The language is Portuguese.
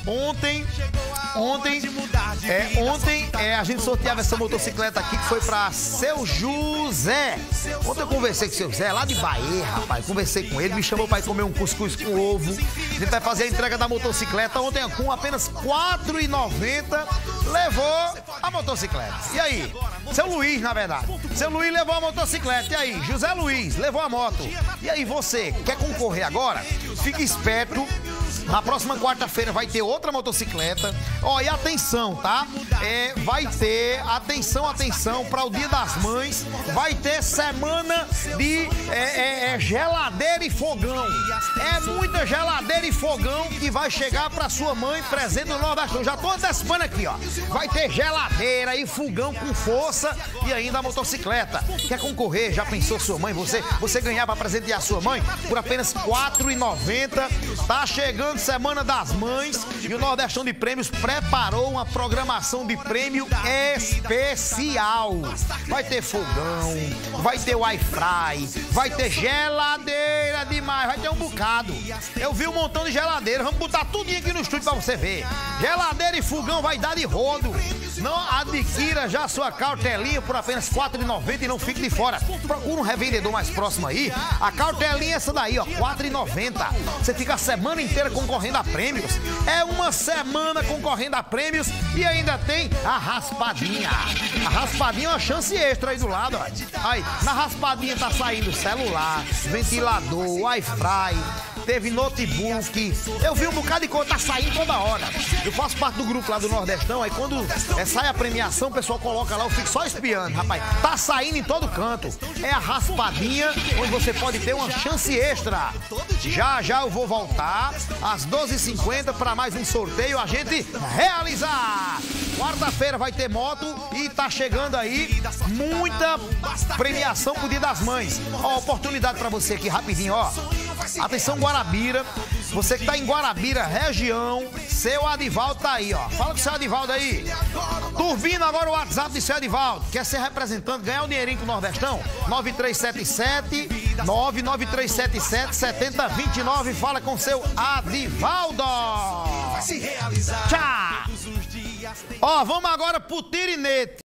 Ontem a gente sorteava essa motocicleta aqui que foi pra Seu José. Ontem eu conversei com o Seu José, lá de Bahia, rapaz. Conversei com ele, me chamou pra ir comer um cuscuz com ovo. A gente vai fazer a entrega da motocicleta. Ontem, com apenas R$ 4,90, levou a motocicleta. E aí? Seu Luiz, na verdade. Seu Luiz levou a motocicleta. E aí? José Luiz levou a moto. E aí, você quer concorrer agora? Fique esperto. Na próxima quarta-feira vai ter outra motocicleta. Ó, e atenção, tá? Vai ter, atenção, para o Dia das Mães, vai ter semana de geladeira e fogão. É muita geladeira e fogão que vai chegar para sua mãe presente no Nordeste. Já tô antecipando aqui, ó. Vai ter geladeira e fogão com força e ainda a motocicleta. Quer concorrer? Já pensou sua mãe? Você ganhar para presentear sua mãe por apenas R$ 4,90. Tá chegando Semana das Mães e o Nordestão de Prêmios preparou uma programação de prêmio especial. Vai ter fogão, vai ter Wi-Fi, vai ter geladeira demais, vai ter um bocado. Eu vi um montão de geladeira, vamos botar tudinho aqui no estúdio pra você ver. Geladeira e fogão vai dar de rodo. Não adquira já sua cartelinha por apenas R$ 4,90 e não fique de fora. Procura um revendedor mais próximo aí. A cartelinha é essa daí, ó, R$ 4,90. Você fica a semana inteira concorrendo a prêmios. É uma semana concorrendo a prêmios e ainda tem a raspadinha. A raspadinha é uma chance extra aí do lado, ó. Aí, na raspadinha tá saindo celular, ventilador, Wi-Fi, teve notebook. Eu vi um bocado de coisa, tá saindo toda hora. Eu faço parte do grupo lá do Nordestão, aí quando sai a premiação, o pessoal coloca lá, eu fico só espiando, rapaz. Tá saindo em todo canto. É a raspadinha, onde você pode ter uma chance extra. Já eu vou voltar às 12h50 para mais um sorteio, a gente realizar. Quarta-feira vai ter moto e tá chegando aí muita premiação pro Dia das Mães. Ó, oportunidade para você aqui rapidinho, ó. Atenção, Guarabira. Você que tá em Guarabira, região, seu Adivaldo tá aí, ó. Fala com o seu Adivaldo aí. Turbina agora o WhatsApp de seu Adivaldo. Quer ser representante, ganhar um dinheirinho com o Nordestão? 93729. Fala com seu Adivaldo. Tchau. Ó, vamos agora pro tirinete.